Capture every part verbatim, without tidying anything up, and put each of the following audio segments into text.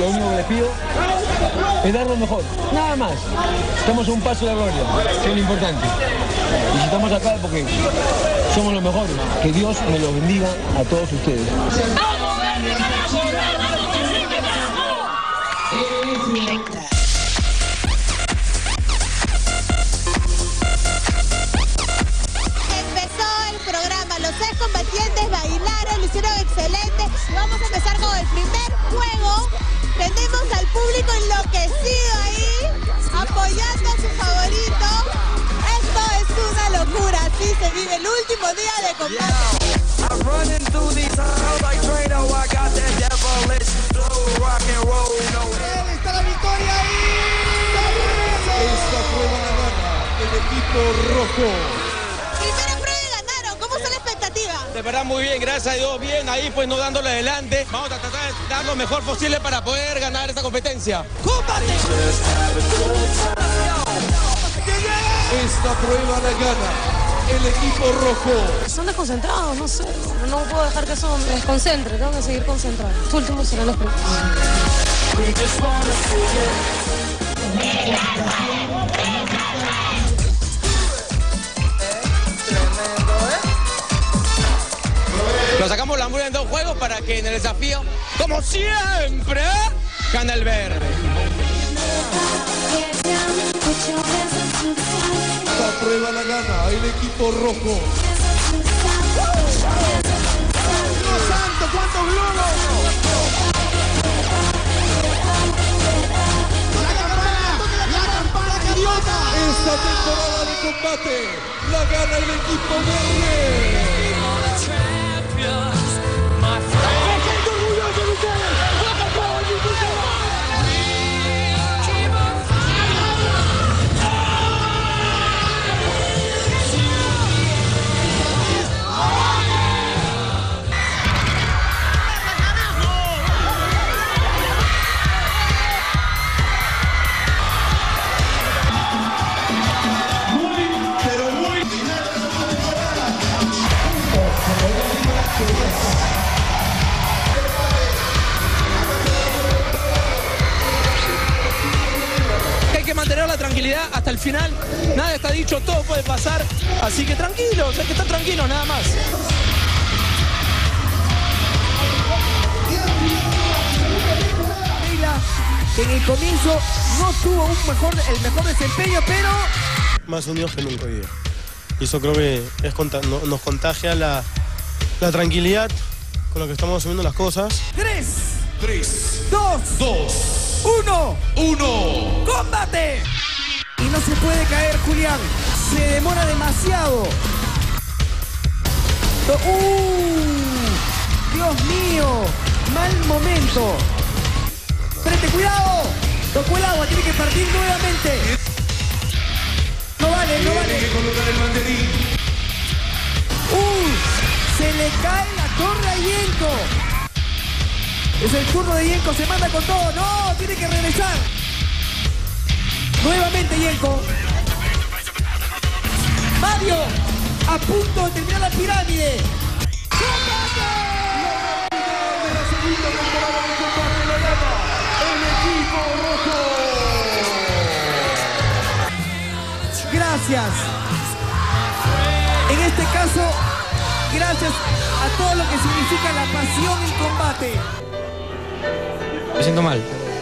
lo único que les pido es dar lo mejor, nada más. Estamos a un paso de la gloria, que es lo importante. Y si estamos acá es porque somos los mejores. Que Dios me los bendiga a todos ustedes. Combatientes bailaron, lo hicieron excelente. Vamos a empezar con el primer juego. Tenemos al público enloquecido ahí, apoyando a su favorito. Esto es una locura, así se vive el último día de combate. Está la victoria ahí. Esta prueba la gana el equipo rojo. De verdad muy bien, gracias a Dios, bien ahí pues no dándole adelante. Vamos a tratar de dar lo mejor posible para poder ganar esta competencia. ¡Combate! Esta prueba la gana el equipo rojo. Son desconcentrados, no sé, no puedo dejar que eso me desconcentre, tengo que seguir concentrado. Los últimos serán los primeros. Nos sacamos la mula en dos juegos para que en el desafío, como siempre, gane el verde. La prueba la gana el equipo rojo. ¡Dios santo, cuántos globos! ¡La campana! ¡La campana, idiota! Esta temporada de combate la gana el equipo verde. Hay que mantener la tranquilidad hasta el final. Nada está dicho, todo puede pasar. Así que tranquilos, hay que estar tranquilos, nada más. En el comienzo no tuvo un mejor, el mejor desempeño, pero... Más unidos que nunca hoy día. Y eso creo que es, no, nos contagia la, la tranquilidad con lo que estamos asumiendo las cosas. Tres, Tres, dos, dos, uno, uno. ¡Combate! Y no se puede caer, Julián. Se demora demasiado. ¡Uh! ¡Dios mío! Mal momento. ¡Frente, cuidado! Tocó el agua, tiene que partir nuevamente. No vale, no vale. Tiene que colocar el banderín. ¡Uh! Se le cae la torre a Yenko. Es el turno de Yenko, se manda con todo. ¡No! Tiene que regresar. Nuevamente Yenko. Mario, a punto de terminar la pirámide. ¡Combate! De la segunda temporada de combate la gana el equipo rojo. Gracias. En este caso, gracias a todo lo que significa la pasión en combate. Me siento mal.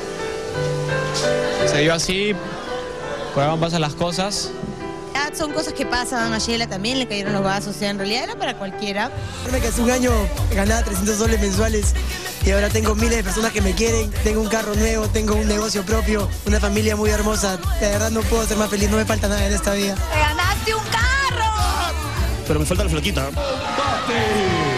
Se dio así, por ahora pasan las cosas. Son cosas que pasan, a Sheila también le cayeron los vasos, o sea, en realidad era para cualquiera. Que hace un año ganaba trescientos soles mensuales y ahora tengo miles de personas que me quieren, tengo un carro nuevo, tengo un negocio propio, una familia muy hermosa. De verdad no puedo ser más feliz, no me falta nada en esta vida. ¡Te ganaste un carro! Pero me falta la flaquita. ¡Combate!